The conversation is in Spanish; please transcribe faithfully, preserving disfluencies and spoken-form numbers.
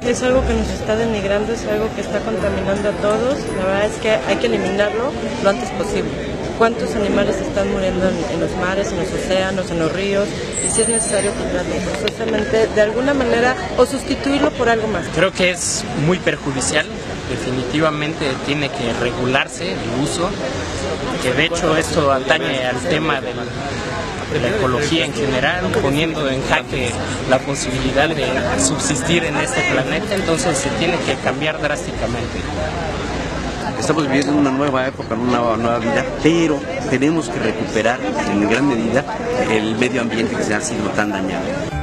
es algo que nos está denigrando, es algo que está contaminando a todos. La verdad es que hay que eliminarlo lo antes posible. ¿Cuántos animales están muriendo en, en los mares, en los océanos, en los ríos? Y si es necesario quitarlo forzosamente de alguna manera o sustituirlo por algo más. Creo que es muy perjudicial, definitivamente tiene que regularse el uso, que de hecho esto atañe al tema del de la ecología en general, poniendo en jaque la posibilidad de subsistir en este planeta, entonces se tiene que cambiar drásticamente. Estamos viviendo una nueva época, una nueva, nueva vida, pero tenemos que recuperar en gran medida el medio ambiente que se ha sido tan dañado.